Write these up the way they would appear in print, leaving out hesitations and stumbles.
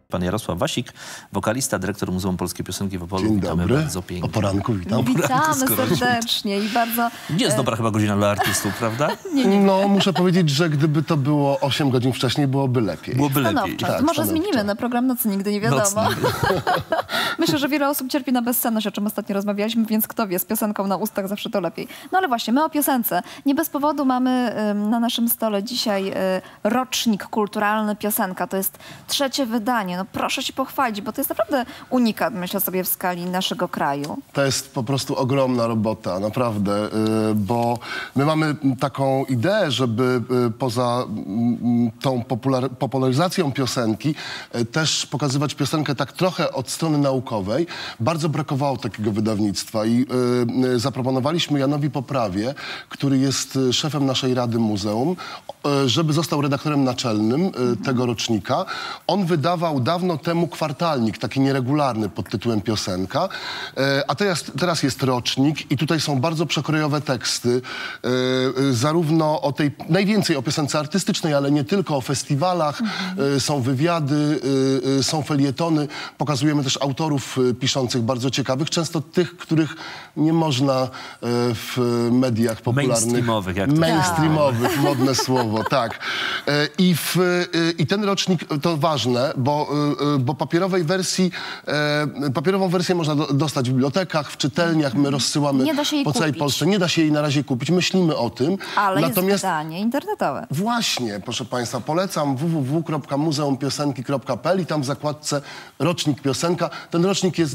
Pan Jarosław Wasik, wokalista, dyrektor Muzeum Polskiej Piosenki w Opolu. Dzień Witamy dobry. bardzo pięknie. O poranku witam. Witamy serdecznie i bardzo... Nie jest dobra chyba godzina dla artystów, prawda? No, muszę powiedzieć, że gdyby to było 8 godzin wcześniej, byłoby lepiej. Byłoby lepiej. Stanowczo. Tak, To może stanowczo. zmienimy na program Nocy Nigdy Nie Wiadomo. Nocny. Myślę, że wiele osób cierpi na bezsenność, o czym ostatnio rozmawialiśmy, więc kto wie, z piosenką na ustach zawsze to lepiej. No ale właśnie, my o piosence. Nie bez powodu mamy na naszym stole dzisiaj rocznik kulturalny Piosenka. To jest 3. wydanie. No proszę się pochwalić, bo to jest naprawdę unikat, myślę sobie, w skali naszego kraju. To jest po prostu ogromna robota, naprawdę, bo my mamy taką ideę, żeby poza tą popularyzacją piosenki też pokazywać piosenkę tak trochę od strony naukowej. Bardzo brakowało takiego wydawnictwa i zaproponowaliśmy Janowi Poprawie, który jest szefem naszej Rady Muzeum, żeby został redaktorem naczelnym tego rocznika. On wydawał dawno temu kwartalnik, taki nieregularny pod tytułem Piosenka, a teraz jest rocznik i tutaj są bardzo przekrojowe teksty, zarówno o tej, najwięcej o piosence artystycznej, ale nie tylko, o festiwalach, są wywiady, są felietony, pokazujemy też autorów piszących bardzo ciekawych, często tych, których nie można w mediach popularnych... Mainstreamowych, jak to Mainstreamowych, modne słowo, tak. I ten rocznik to ważne, bo papierową wersję można dostać w bibliotekach, w czytelniach, my rozsyłamy Nie da się jej po całej kupić. Polsce. Nie da się jej na razie kupić, myślimy o tym. Ale Natomiast jest wydanie internetowe. właśnie, proszę Państwa, polecam www.museumpiosenki.pl i tam w zakładce Rocznik Piosenka. Ten rocznik jest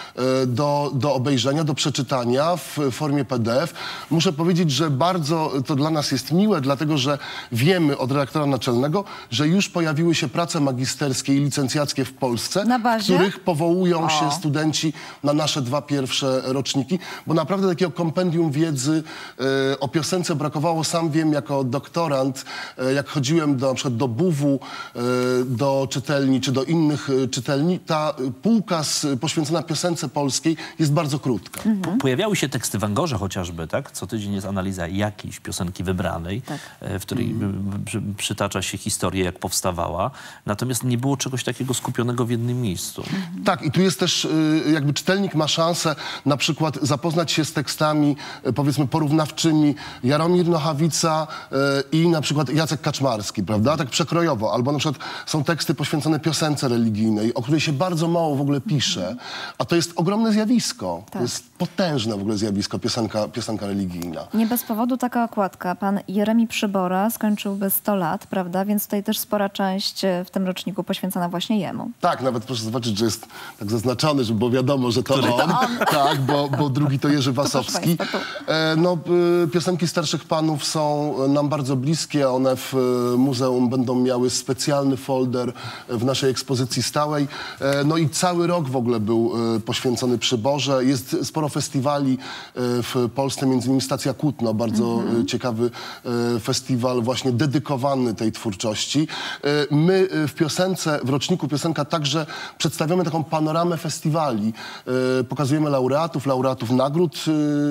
do obejrzenia, do przeczytania w formie PDF. Muszę powiedzieć, że bardzo to dla nas jest miłe, dlatego że wiemy od redaktora naczelnego, że już pojawiły się prace magisterskie i licencjackie w Polsce, Na bazie? w których powołują się studenci na nasze 2 pierwsze roczniki, bo naprawdę takiego kompendium wiedzy o piosence brakowało. Sam wiem jako doktorant, jak chodziłem na przykład do BUW-u, do czytelni czy do innych czytelni, ta półka poświęcona piosence polskiej jest bardzo krótka. Pojawiały się teksty w Angorze chociażby, tak? Co tydzień jest analiza jakiejś piosenki wybranej, w której przytacza się historię, jak powstawała. Natomiast nie było czegoś takiego skupionego w jednym miejscu. Tak, i tu jest też jakby czytelnik ma szansę na przykład zapoznać się z tekstami, powiedzmy, porównawczymi Jaromir Nochawica i na przykład Jacek Kaczmarski, prawda? Tak przekrojowo. Albo na przykład są teksty poświęcone piosence religijnej, o której się bardzo mało w ogóle pisze, a to jest ogromne zjawisko. Tak. To jest potężne w ogóle zjawisko, piosenka religijna. Nie bez powodu taka okładka. Pan Jeremi Przybora skończyłby 100 lat, prawda? Więc tutaj też spora część w tym roczniku poświęcona właśnie jemu. Tak, nawet proszę zobaczyć, że jest tak zaznaczony, żeby było wiadomo, że to on. Tak, bo drugi to Jerzy Wasowski. Państwa, Piosenki starszych panów są nam bardzo bliskie. One w muzeum będą miały specjalny folder w naszej ekspozycji stałej. No i cały rok w ogóle był poświęcony Przyborze. Jest sporo festiwali w Polsce, między innymi Stacja Kutno, bardzo ciekawy festiwal właśnie dedykowany tej twórczości. My w piosence, w roczniku Piosenka także przedstawiamy taką panoramę festiwali. Pokazujemy laureatów nagród,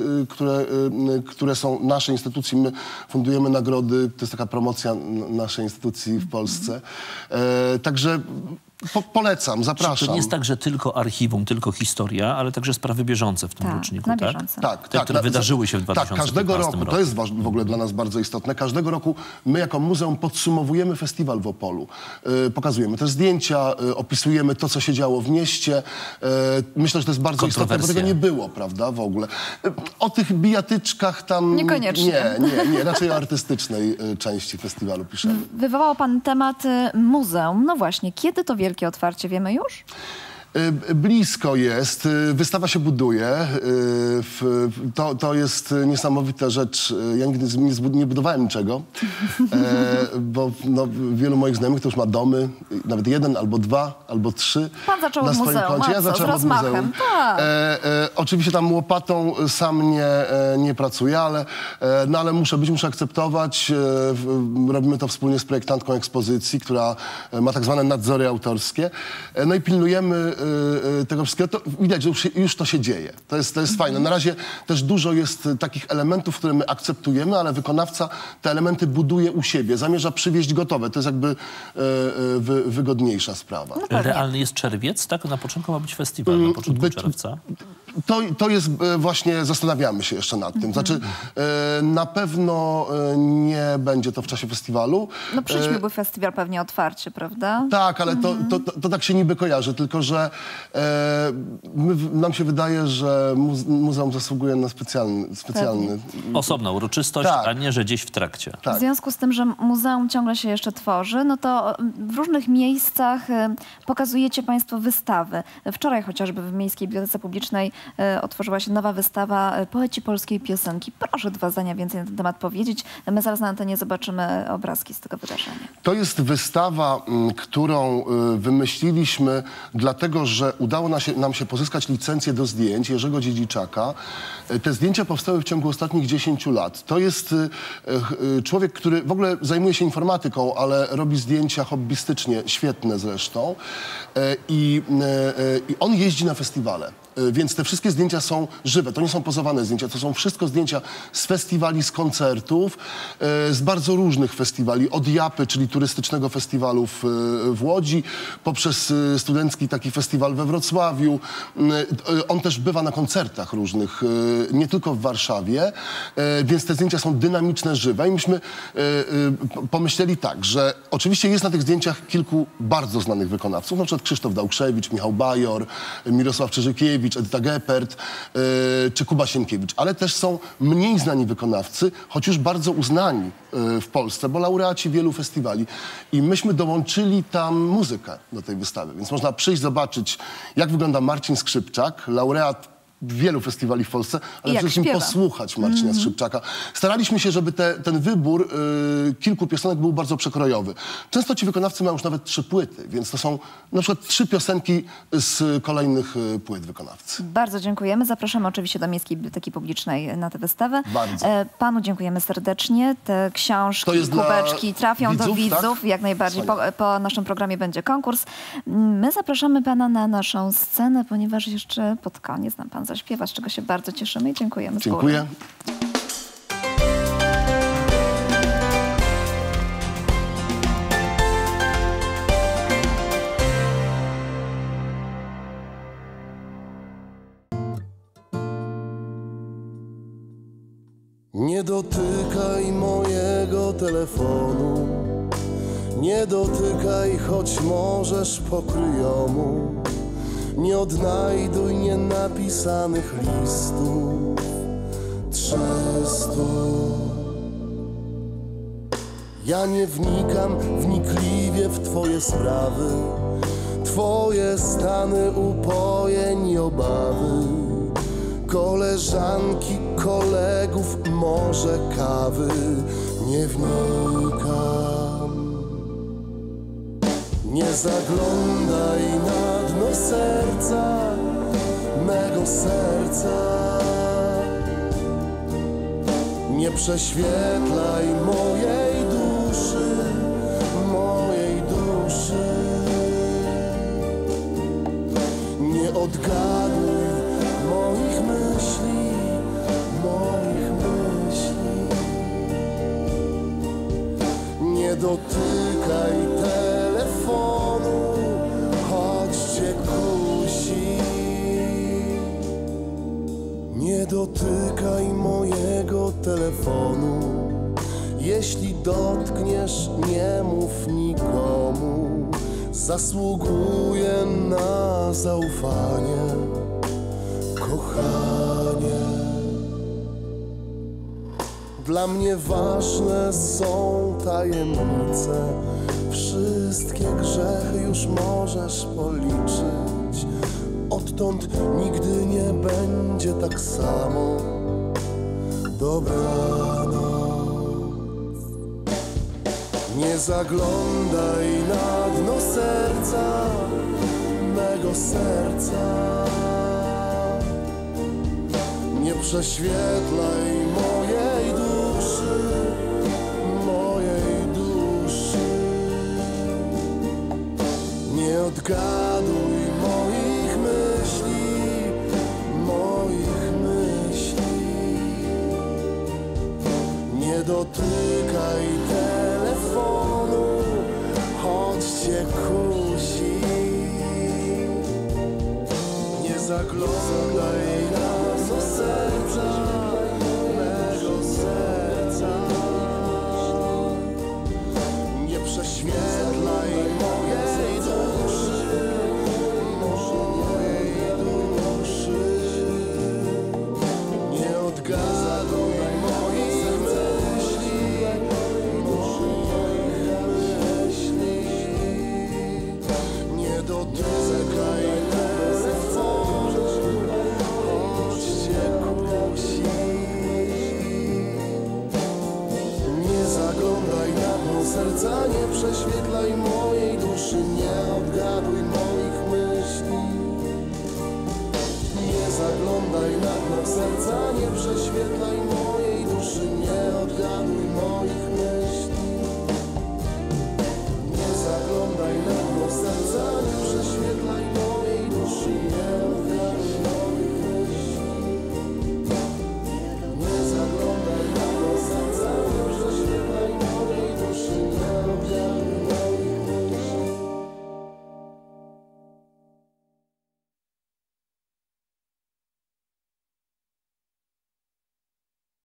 które są naszej instytucji. My fundujemy nagrody, to jest taka promocja naszej instytucji w Polsce. Także polecam, zapraszam. To nie jest tak, że tylko archiwum, tylko historia, ale także sprawy bieżące w tym Tak, roczniku, na tak? bieżąco. Tak, które wydarzyły się w 2015 Tak, każdego roku, roku. to jest w ogóle dla nas bardzo istotne, każdego roku my jako muzeum podsumowujemy festiwal w Opolu. Pokazujemy też zdjęcia, opisujemy to, co się działo w mieście. Myślę, że to jest bardzo istotne, bo tego nie było, prawda, w ogóle. O tych bijatyczkach tam... Niekoniecznie. Nie, raczej o artystycznej części festiwalu piszemy. Wywołał pan temat muzeum. No właśnie, kiedy to wielkie otwarcie, wiemy już? Blisko jest, wystawa się buduje, to jest niesamowita rzecz. Ja nigdy nie budowałem niczego, bo wielu moich znajomych to już ma domy, nawet 1 albo 2 albo 3 Pan zaczął na od swoim muzeum, koncie. Ja a co, zacząłem z od rozmachem? muzeum. Tak. Oczywiście tam łopatą sam nie pracuję, ale muszę akceptować. Robimy to wspólnie z projektantką ekspozycji, która ma tak zwane nadzory autorskie. No i pilnujemy tego wszystkiego, to widać, że już to się dzieje. To jest fajne. Na razie też dużo jest takich elementów, które my akceptujemy, ale wykonawca te elementy buduje u siebie, zamierza przywieźć gotowe. To jest jakby wygodniejsza sprawa. No Realny jest czerwiec, tak? Na początku ma być festiwal, na początku czerwca. To jest właśnie, zastanawiamy się jeszcze nad tym. Znaczy, na pewno nie będzie to w czasie festiwalu. No przyjdźmy, był festiwal pewnie otwarcie, prawda? Tak, ale to tak się niby kojarzy, tylko że nam się wydaje, że muzeum zasługuje na specjalny... Osobna uroczystość, Tak. a nie, że gdzieś w trakcie. Tak. W związku z tym, że muzeum ciągle się jeszcze tworzy, no to w różnych miejscach pokazujecie państwo wystawy. Wczoraj chociażby w Miejskiej Bibliotece Publicznej otworzyła się nowa wystawa Poeci polskiej piosenki. Proszę 2 zdania więcej na ten temat powiedzieć. My zaraz na antenie zobaczymy obrazki z tego wydarzenia. To jest wystawa, którą wymyśliliśmy dlatego, że udało nam się pozyskać licencję do zdjęć Jerzego Dziedziczaka. Te zdjęcia powstały w ciągu ostatnich 10 lat. To jest człowiek, który w ogóle zajmuje się informatyką, ale robi zdjęcia hobbystycznie, świetne zresztą. I on jeździ na festiwale. Więc te wszystkie zdjęcia są żywe, to nie są pozowane zdjęcia, to są wszystko zdjęcia z festiwali, z koncertów, z bardzo różnych festiwali, od Japy, czyli turystycznego festiwalu w Łodzi, poprzez studencki taki festiwal we Wrocławiu. On też bywa na koncertach różnych, nie tylko w Warszawie, więc te zdjęcia są dynamiczne, żywe i myśmy pomyśleli tak, że oczywiście jest na tych zdjęciach kilku bardzo znanych wykonawców, na przykład Krzysztof Dałkrzewicz, Michał Bajor, Mirosław Czyżykiewicz, Edyta Geppert czy Kuba Sienkiewicz, ale też są mniej znani wykonawcy, choć już bardzo uznani w Polsce, bo laureaci wielu festiwali. I myśmy dołączyli tam muzykę do tej wystawy, więc można przyjść, zobaczyć, jak wygląda Marcin Skrzypczak, laureat wielu festiwali w Polsce, ale przede wszystkim posłuchać Marcina Skrzypczaka. Staraliśmy się, żeby ten wybór kilku piosenek był bardzo przekrojowy. Często ci wykonawcy mają już nawet 3 płyty, więc to są na przykład 3 piosenki z kolejnych płyt wykonawcy. Bardzo dziękujemy. Zapraszamy oczywiście do Miejskiej Biblioteki Publicznej na tę wystawę. Bardzo. Panu dziękujemy serdecznie. Te książki, To jest kubeczki trafią do widzów, widzów. tak? Jak najbardziej. Po naszym programie będzie konkurs. My zapraszamy pana na naszą scenę, ponieważ jeszcze pod koniec nam pan zaśpiewa, z czego się bardzo cieszymy i dziękujemy. Dziękuję. Nie dotykaj mojego telefonu, nie dotykaj, choć możesz pokryjomu. Nie odnajduj nienapisanych listów 300. Ja nie wnikam wnikliwie w twoje sprawy, twoje stany upojeń i obawy, koleżanki, kolegów, może kawy. Nie wnikam. Nie zaglądaj na dno serca, mego serca. Nie prześwietlaj mojej duszy, mojej duszy. Nie odgaduj moich myśli, moich myśli. Nie dotykaj telefonu, choć cię kusi. Nie dotykaj mojego telefonu. Jeśli dotkniesz, nie mów nikomu. Zasługuję na zaufanie, kochanie. Dla mnie ważne są tajemnice. Wszystkie grzechy już możesz policzyć. Odtąd nigdy nie będzie tak samo. Dobranoc. Nie zaglądaj na dno serca, mego serca. Nie prześwietlaj mojej duszy, mojej duszy. Nie odgaduj moich dotykaj telefonu, choć cię kusi. Nie zaglądaj do serca, mego serca. Nie prześwietlaj mojej